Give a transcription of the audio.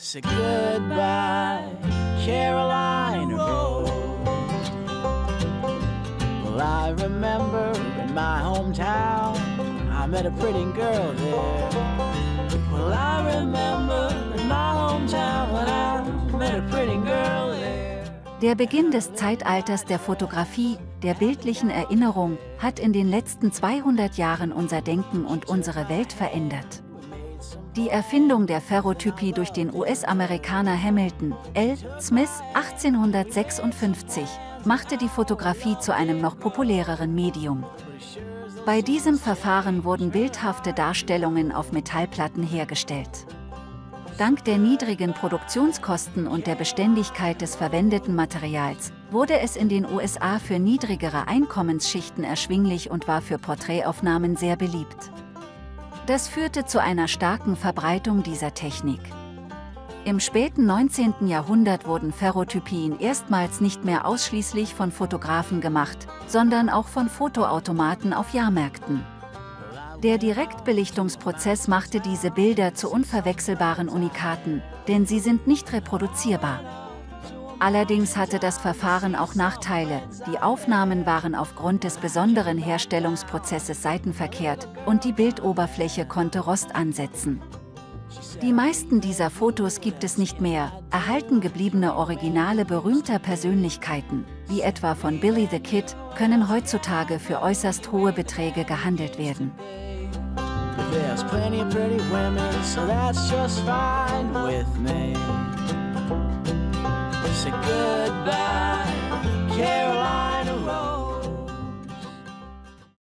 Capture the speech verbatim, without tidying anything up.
Say goodbye, Carolina Road. Well, I remember in my hometown, I met a pretty girl there. Well, I remember in my hometown when I met a pretty girl there. Der Beginn des Zeitalters der Fotografie, der bildlichen Erinnerung, hat in den letzten zweihundert Jahren unser Denken und unsere Welt verändert. Die Erfindung der Ferrotypie durch den U S-Amerikaner Hamilton L. Smith achtzehnhundertsechsundfünfzig machte die Fotografie zu einem noch populäreren Medium. Bei diesem Verfahren wurden bildhafte Darstellungen auf Metallplatten hergestellt. Dank der niedrigen Produktionskosten und der Beständigkeit des verwendeten Materials wurde es in den U S A für niedrigere Einkommensschichten erschwinglich und war für Porträtaufnahmen sehr beliebt. Das führte zu einer starken Verbreitung dieser Technik. Im späten neunzehnten Jahrhundert wurden Ferrotypien erstmals nicht mehr ausschließlich von Fotografen gemacht, sondern auch von Fotoautomaten auf Jahrmärkten. Der Direktbelichtungsprozess machte diese Bilder zu unverwechselbaren Unikaten, denn sie sind nicht reproduzierbar. Allerdings hatte das Verfahren auch Nachteile, die Aufnahmen waren aufgrund des besonderen Herstellungsprozesses seitenverkehrt und die Bildoberfläche konnte Rost ansetzen. Die meisten dieser Fotos gibt es nicht mehr, erhalten gebliebene Originale berühmter Persönlichkeiten, wie etwa von Billy the Kid, können heutzutage für äußerst hohe Beträge gehandelt werden. There's plenty of pretty women, so that's just fine with me. Say goodbye, Carolina.